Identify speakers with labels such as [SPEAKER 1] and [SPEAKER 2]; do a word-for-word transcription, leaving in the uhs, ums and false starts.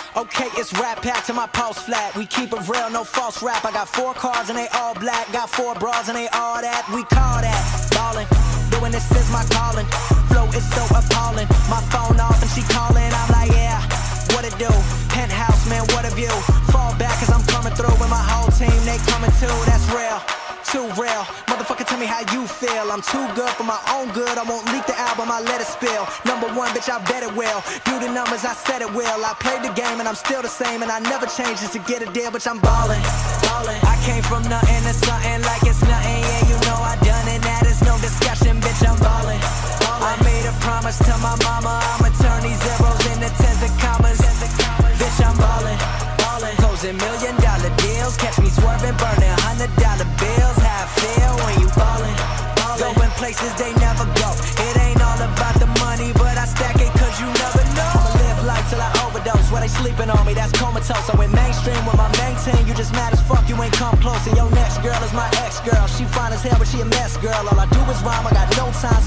[SPEAKER 1] Okay, it's rap pack to my pulse flat. We keep it real, no false rap. I got four cars and they all black. Got four bras and they all that. We call that ballin'. Doing this is my calling. Flow is so appalling. My phone off and she calling. I'm like, yeah, what it do? Penthouse, man, what a view. Fall back cause I'm coming through with my whole team. They coming too, that's real. Too real. Motherfucker, tell me how you feel. I'm too good for my own good. I won't leak the album, I let it spill. Number one, bitch, I bet it will. Do the numbers, I said it will. I played the game and I'm still the same. And I never changed just to get a deal, bitch, I'm ballin', ballin'. I came from nothing to something like it's nothing. Yeah, you know I done it, that is no discussion, bitch, I'm ballin', ballin'. I made a promise to my mama, I'ma turn these zeros into tens of commas. Bitch, I'm ballin', ballin'. Closing million dollar deals. Catch me swerving, burning hundred dollar bills. How I feel when you ballin', ballin'. Going places they never go. It ain't all about the money, but I stack it cause you never know. I'ma live life till I overdose. While they sleeping on me, that's comatose. I went mainstream with my main team. You just mad as fuck, you ain't come close. And your next girl is my ex-girl. She fine as hell, but she a mess, girl. All I do is rhyme, I got no time